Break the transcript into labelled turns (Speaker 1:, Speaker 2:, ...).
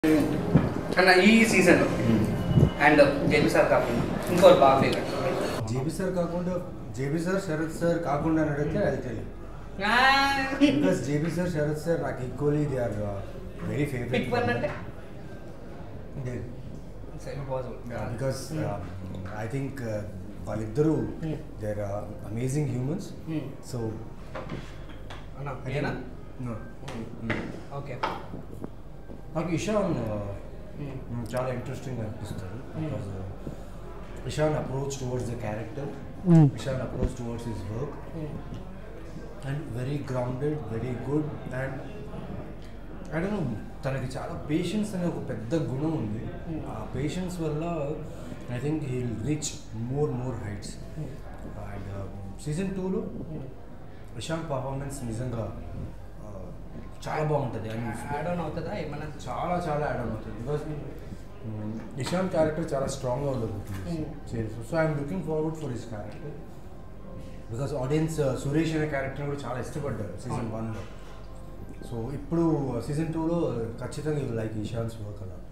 Speaker 1: అన్న ఈ season and JP sir కాకుండా ఇంకోటి బాగా ఫేవరెట్.
Speaker 2: జేపీ సార్ కాకుండా జేపీ సార్ శరత్ సార్ కాకుండా అని అడిగితే అది తెలియదు. Because JP sir Sharath sir నాకు equally they are very favourite. Because I think వాళ్ళిద్దరూ they are amazing humans. So
Speaker 1: okay,
Speaker 2: నాకు ఇషాన్ చాలా ఇంట్రెస్టింగ్ అనిపిస్తారు. Because Ishan approach towards the character, Ishan approach towards his work and very grounded, very good. And I don't know, తనకి చాలా patience అనే ఒక పెద్ద గుణం ఉంది. ఆ పేషెన్స్ వల్ల I think he will reach more heights. And season 2లో ఇషాన్ పర్ఫార్మెన్స్ నిజంగా చాలా బాగుంటుంది.
Speaker 1: యాడ్ ఆన్ అవుతుందా ఏమన్నా?
Speaker 2: చాలా యాడ్ ఆన్ అవుతుంది. బికాస్ ఇషాన్ క్యారెక్టర్ చాలా స్ట్రాంగ్గా ఉండబోతుంది. So I'm looking forward for his character. Because audience Suresh అనే క్యారెక్టర్ కూడా చాలా ఇష్టపడ్డారు సీజన్ 1లో. సో ఇప్పుడు సీజన్ 2లో ఖచ్చితంగా లైక్ ఇషాన్స్ వర్క్ అలా.